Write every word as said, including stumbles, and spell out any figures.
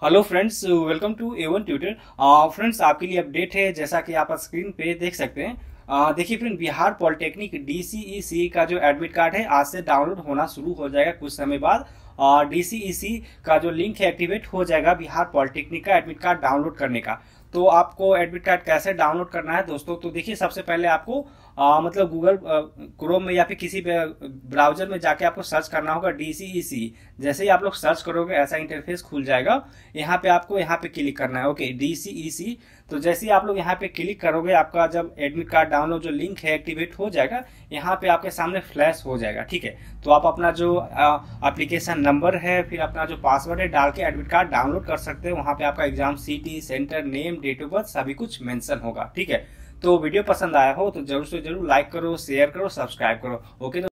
Hello friends, welcome to A one tutor. Friends, आपके लिए update है। जैसा कि आप स्क्रीन पे देख सकते हैं, अ, देखिए friend, Bihar polytechnic D C E C का जो एडमिट कार्ड है आज से डाउनलोड होना शुरू हो जाएगा कुछ समय बाद। और डी सी ई सी का जो लिंक है एक्टिवेट हो जाएगा बिहार पॉलिटेक्निक का एडमिट कार्ड डाउनलोड करने का। तो आपको एडमिट कार्ड कैसे डाउनलोड करना है दोस्तों, तो देखिए सबसे पहले आपको आ, मतलब गूगल क्रोम में या फिर किसी ब्राउजर में जाके आपको सर्च करना होगा डी सी ई सी। जैसे ही आप लोग सर्च करोगे ऐसा इंटरफेस खुल जाएगा। यहाँ पे आपको यहाँ पे क्लिक करना है, ओके, डी सी ई सी। तो जैसे ही आप लोग यहाँ पे क्लिक करोगे आपका जब एडमिट कार्ड डाउनलोड जो लिंक है एक्टिवेट हो जाएगा, यहाँ पे आपके सामने फ्लैश हो जाएगा। ठीक है, तो आप अपना जो एप्लीकेशन नंबर है फिर अपना जो पासवर्ड है डाल के एडमिट कार्ड डाउनलोड कर सकते हैं। वहाँ पे आपका exam city, centre, name, date of birth सभी कुछ मेंशन होगा। ठीक है, तो वीडियो पसंद आया हो तो जरूर से जरूर लाइक करो, शेयर करो, सब्सक्राइब करो। ओके।